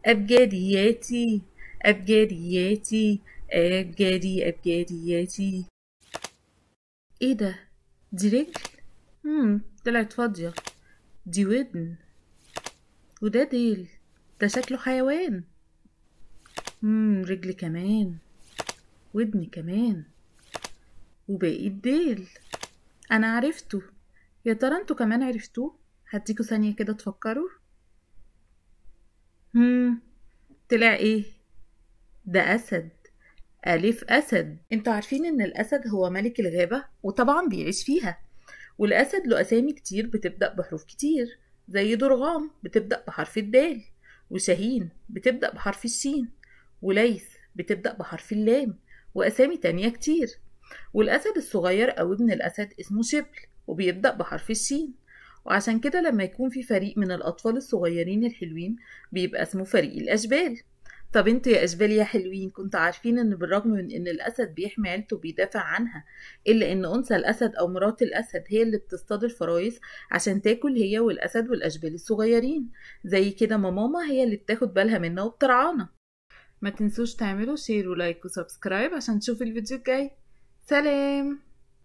أبجدياتي أبجدياتي أبجدياتي. ايه ده؟ دي رجل. طلعت فاضية. دي ودن. وده ديل. ده شكله حيوان. رجل كمان. ودن كمان. وباقي الديل. انا عرفته. يا ترى انتوا كمان عرفتوه؟ هديكوا ثانية كده تفكروا. طلع ايه؟ ده اسد. الف اسد. انتوا عارفين ان الاسد هو ملك الغابة وطبعا بيعيش فيها. والاسد له اسامي كتير بتبدأ بحروف كتير، زي درغام بتبدأ بحرف الدال، وشاهين بتبدأ بحرف الشين، وليث بتبدأ بحرف اللام، واسامي تانية كتير. والأسد الصغير أو ابن الأسد اسمه شبل وبيبدأ بحرف الشين. وعشان كده لما يكون في فريق من الأطفال الصغيرين الحلوين بيبقى اسمه فريق الأشبال. طب انتوا يا أشبال يا حلوين، كنتوا عارفين ان بالرغم من ان الأسد بيحمي عيلته وبيدافع عنها، إلا ان أنثى الأسد أو مرات الأسد هي اللي بتصطاد الفرايس عشان تاكل هي والأسد والأشبال الصغيرين. زي كده ماما هي اللي بتاخد بالها منها وبترعانا. ما تنسوش تعملوا شير ولايك وسبسكرايب عشان تشوفوا الفيديو الجاي. سلام.